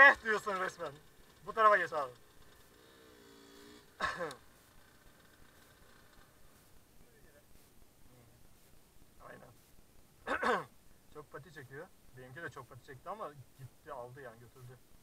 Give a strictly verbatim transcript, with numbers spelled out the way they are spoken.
Eh diyorsun resmen. Bu tarafa geç abi. Aynen. Çok pati çekiyor. Benimki de çok pati çekti ama gitti aldı yani götürdü.